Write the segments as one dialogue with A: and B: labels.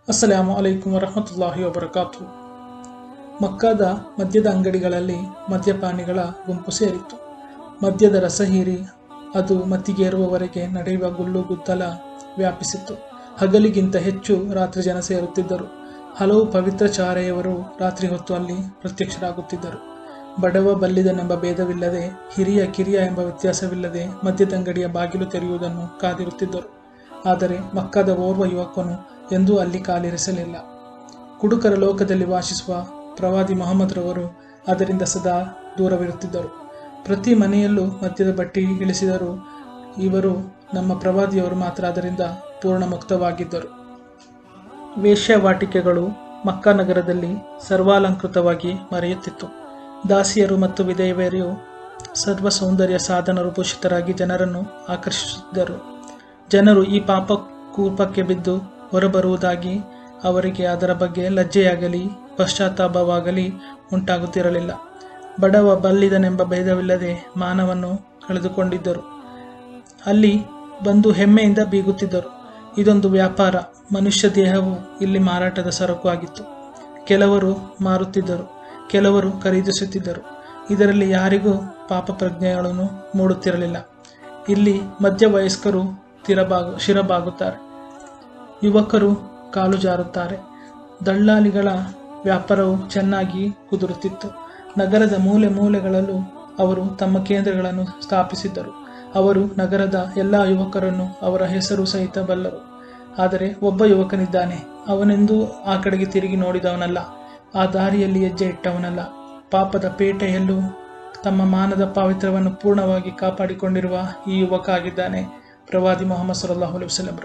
A: ಅಸ್ಸಲಾಮು ಅಲೈಕುಂ ವರಹಮತುಲ್ಲಾಹಿ ವಬರಕಾತು. ಮಕ್ಕಾದ ಮದ್ಯದ ಅಂಗಡಿಗಳಲ್ಲಿ ಮದ್ಯಪಾನಿಗಳ ಗುಂಪು ಸೇರಿತ್ತು. ಮದ್ಯದ ರಸ ಹೀರಿ ಅದು ಮತ್ತಿಗೇರುವವರೆಗೆ ನಡೆಯುವ ಗುಲ್ಲುಗುದ್ದಲ ವ್ಯಾಪಿಸಿತ್ತು. ಹಗಲಿಗಿಂತ ಹೆಚ್ಚು ರಾತ್ರಿ ಜನ ಸೇರುತ್ತಿದ್ದರು. ಹಲವು ಪವಿತ್ರ ಚಾರೆಯವರು ರಾತ್ರಿ ಹೊತ್ತು ಅಲ್ಲಿ ಪ್ರತ್ಯಕ್ಷರಾಗುತ್ತಿದ್ದರು. ಬಡವ ಬಲ್ಲಿದನೆಂಬ ಭೇದವಿಲ್ಲದೆ, ಹಿರಿಯ ಕಿರಿಯ ಎಂಬ ವ್ಯತ್ಯಾಸವಿಲ್ಲದೆ ಮದ್ಯದಂಗಡಿಯ ಬಾಗಿಲು ತೆರೆಯುವುದನ್ನು ಕಾದಿರುತ್ತಿದ್ದರು. ಆದರೆ ಮಕ್ಕಾದ ಓರ್ವ ಯುವಕನು ಎಂದೂ ಅಲ್ಲಿ ಕಾಲಿರಿಸಲಿಲ್ಲ. ಕುಡುಕರ ಲೋಕದಲ್ಲಿ ವಾಸಿಸುವ ಪ್ರವಾದಿ ಮೊಹಮ್ಮದ್ರವರು ಅದರಿಂದ ಸದಾ ದೂರವಿರುತ್ತಿದ್ದರು. ಪ್ರತಿ ಮನೆಯಲ್ಲೂ ಮದ್ಯದ ಬಟ್ಟಿ ಇಳಿಸಿದರೂ ಇವರು ನಮ್ಮ ಪ್ರವಾದಿಯವರು ಮಾತ್ರ ಅದರಿಂದ ಪೂರ್ಣ ಮುಕ್ತವಾಗಿದ್ದರು. ವೇಶ್ಯಾವಾಟಿಕೆಗಳು ಮಕ್ಕಾ ನಗರದಲ್ಲಿ ಸರ್ವಾಲಂಕೃತವಾಗಿ ಮರೆಯುತ್ತಿತ್ತು. ದಾಸಿಯರು ಮತ್ತು ವಿಧವೆಯರು ಸರ್ವ ಸೌಂದರ್ಯ ಸಾಧನರು ಭೂಷಿತರಾಗಿ ಜನರನ್ನು ಆಕರ್ಷಿಸುತ್ತಿದ್ದರು. ಜನರು ಈ ಪಾಪ ಕೂಪಕ್ಕೆ ಬಿದ್ದು ಹೊರಬರುವುದಾಗಿ ಅವರಿಗೆ ಅದರ ಬಗ್ಗೆ ಲಜ್ಜೆಯಾಗಲಿ ಪಶ್ಚಾತ್ತಾಪವಾಗಲಿ ಉಂಟಾಗುತ್ತಿರಲಿಲ್ಲ. ಬಡವ ಬಲ್ಲಿದನೆಂಬ ಭೇದವಿಲ್ಲದೆ ಮಾನವನ್ನು ಕಳೆದುಕೊಂಡಿದ್ದರು. ಅಲ್ಲಿ ಬಂದು ಹೆಮ್ಮೆಯಿಂದ ಬೀಗುತ್ತಿದ್ದರು. ಇದೊಂದು ವ್ಯಾಪಾರ. ಮನುಷ್ಯ ದೇಹವು ಇಲ್ಲಿ ಮಾರಾಟದ ಸರಕು ಆಗಿತ್ತು. ಕೆಲವರು ಮಾರುತ್ತಿದ್ದರು, ಕೆಲವರು ಖರೀದಿಸುತ್ತಿದ್ದರು. ಇದರಲ್ಲಿ ಯಾರಿಗೂ ಪಾಪ ಪ್ರಜ್ಞೆಗಳನ್ನು ಮೂಡುತ್ತಿರಲಿಲ್ಲ. ಇಲ್ಲಿ ಮಧ್ಯವಯಸ್ಕರು ಶಿರಬಾಗುತ್ತಾರೆ, ಯುವಕರು ಕಾಲು ಜಾರುತ್ತಾರೆ. ದಳ್ಳಾಲಿಗಳ ವ್ಯಾಪಾರವು ಚೆನ್ನಾಗಿ ಕುದುರುತ್ತಿತ್ತು. ನಗರದ ಮೂಲೆ ಮೂಲೆಗಳಲ್ಲೂ ಅವರು ತಮ್ಮ ಕೇಂದ್ರಗಳನ್ನು ಸ್ಥಾಪಿಸಿದ್ದರು. ಅವರು ನಗರದ ಎಲ್ಲ ಯುವಕರನ್ನು ಅವರ ಹೆಸರು ಸಹಿತ ಬಲ್ಲರು. ಆದರೆ ಒಬ್ಬ ಯುವಕನಿದ್ದಾನೆ, ಅವನೆಂದೂ ಆ ಕಡೆಗೆ ತಿರುಗಿ ನೋಡಿದವನಲ್ಲ, ಆ ದಾರಿಯಲ್ಲಿ ಹೆಜ್ಜೆ ಇಟ್ಟವನಲ್ಲ. ಪಾಪದ ಪೇಟೆಯಲ್ಲೂ ತಮ್ಮ ಮಾನದ ಪಾವಿತ್ರ್ಯವನ್ನು ಪೂರ್ಣವಾಗಿ ಕಾಪಾಡಿಕೊಂಡಿರುವ ಈ ಯುವಕ ಆಗಿದ್ದಾನೆ ಪ್ರವಾದಿ ಮೊಹಮ್ಮದ್ ಸಲ್ಲಲ್ಲಾಹು ಅಲೈಹಿ ವಸಲ್ಲಂರು.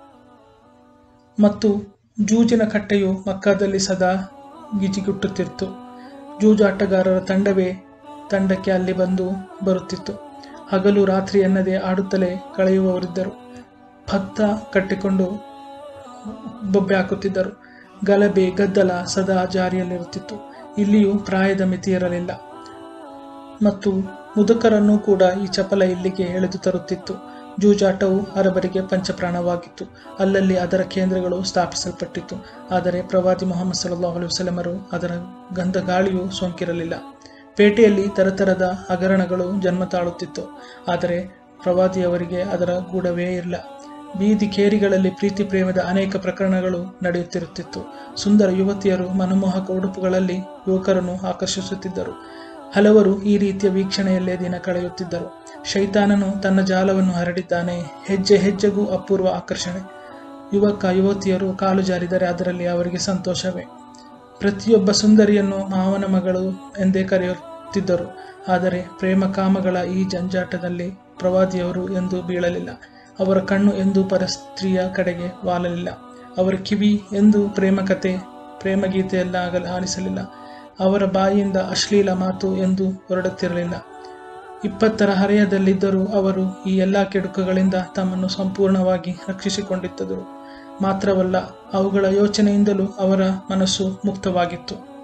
A: ಮತ್ತು ಜೂಜಿನ ಕಟ್ಟೆಯು ಮಕ್ಕಾದಲ್ಲಿ ಸದಾ ಗಿಜಿಗುಟ್ಟುತ್ತಿತ್ತು. ಜೂಜಾಟಗಾರರ ತಂಡವೇ ತಂಡಕ್ಕೆ ಅಲ್ಲಿ ಬರುತ್ತಿತ್ತು. ಹಗಲು ರಾತ್ರಿ ಎನ್ನದೆ ಆಡುತ್ತಲೇ ಕಳೆಯುವವರಿದ್ದರು. ಭತ್ತ ಕಟ್ಟಿಕೊಂಡು ಬೊಬ್ಬೆ ಹಾಕುತ್ತಿದ್ದರು. ಗಲಭೆ ಗದ್ದಲ ಸದಾ ಜಾರಿಯಲ್ಲಿರುತ್ತಿತ್ತು. ಇಲ್ಲಿಯೂ ಪ್ರಾಯದ ಮಿತಿ ಇರಲಿಲ್ಲ ಮತ್ತು ಮುದುಕರನ್ನು ಕೂಡ ಈ ಚಪಲ ಇಲ್ಲಿಗೆ ಎಳೆದು ತರುತ್ತಿತ್ತು. ಜೂಜಾಟವು ಅರಬರಿಗೆ ಪಂಚಪ್ರಾಣವಾಗಿತ್ತು. ಅಲ್ಲಲ್ಲಿ ಅದರ ಕೇಂದ್ರಗಳು ಸ್ಥಾಪಿಸಲ್ಪಟ್ಟಿತ್ತು. ಆದರೆ ಪ್ರವಾದಿ ಮೊಹಮ್ಮದ್ ಸಲ್ಲಲ್ಲಾಹು ಅಲೈಹಿ ವಸಲ್ಲಂರು ಅದರ ಗಂಧ ಗಾಳಿಯೂ ಸೋಂಕಿರಲಿಲ್ಲ. ಪೇಟೆಯಲ್ಲಿ ತರತರದ ಹಗರಣಗಳು ಜನ್ಮ ತಾಳುತ್ತಿತ್ತು. ಆದರೆ ಪ್ರವಾದಿಯವರಿಗೆ ಅದರ ಗೂಢವೇ ಇಲ್ಲ. ಬೀದಿ ಕೇರಿಗಳಲ್ಲಿ ಪ್ರೀತಿ ಪ್ರೇಮದ ಅನೇಕ ಪ್ರಕರಣಗಳು ನಡೆಯುತ್ತಿರುತ್ತಿತ್ತು. ಸುಂದರ ಯುವತಿಯರು ಮನಮೋಹಕ ಉಡುಪುಗಳಲ್ಲಿ ಯುವಕರನ್ನು ಆಕರ್ಷಿಸುತ್ತಿದ್ದರು. ಹಲವರು ಈ ರೀತಿಯ ವೀಕ್ಷಣೆಯಲ್ಲೇ ದಿನ ಕಳೆಯುತ್ತಿದ್ದರು. ಶೈತಾನನು ತನ್ನ ಜಾಲವನ್ನು ಹರಡಿದ್ದಾನೆ. ಹೆಜ್ಜೆ ಹೆಜ್ಜೆಗೂ ಅಪೂರ್ವ ಆಕರ್ಷಣೆ. ಯುವಕ ಯುವತಿಯರು ಕಾಲು ಜಾರಿದರೆ ಅದರಲ್ಲಿ ಅವರಿಗೆ ಸಂತೋಷವೇ. ಪ್ರತಿಯೊಬ್ಬ ಸುಂದರಿಯನ್ನು ಮಾವನ ಮಗಳು ಎಂದೇ ಕರೆಯುತ್ತಿದ್ದರು. ಆದರೆ ಪ್ರೇಮ ಕಾಮಗಳ ಈ ಜಂಜಾಟದಲ್ಲಿ ಪ್ರವಾದಿಯವರು ಎಂದೂ ಬೀಳಲಿಲ್ಲ. ಅವರ ಕಣ್ಣು ಎಂದೂ ಪರಸ್ತ್ರೀಯ ಕಡೆಗೆ ವಾಲಲಿಲ್ಲ. ಅವರ ಕಿವಿ ಎಂದೂ ಪ್ರೇಮಕತೆ ಪ್ರೇಮಗೀತೆಯೆಲ್ಲ ಆಲಿಸಲಿಲ್ಲ. ಅವರ ಬಾಯಿಯಿಂದ ಅಶ್ಲೀಲ ಮಾತು ಎಂದೂ ಹೊರಡುತ್ತಿರಲಿಲ್ಲ. 20ರ ಹರೆಯದಲ್ಲಿದ್ದರೂ ಅವರು ಈ ಎಲ್ಲ ಕೆಡುಕುಗಳಿಂದ ತಮ್ಮನ್ನು ಸಂಪೂರ್ಣವಾಗಿ ರಕ್ಷಿಸಿಕೊಂಡಿದ್ದರು. ಮಾತ್ರವಲ್ಲ, ಅವುಗಳ ಯೋಚನೆಯಿಂದಲೂ ಅವರ ಮನಸ್ಸು ಮುಕ್ತವಾಗಿತ್ತು.